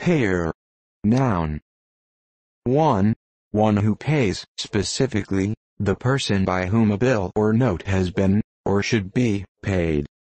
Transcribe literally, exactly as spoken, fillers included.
Payer. Noun. one. One who pays, specifically, the person by whom a bill or note has been, or should be, paid.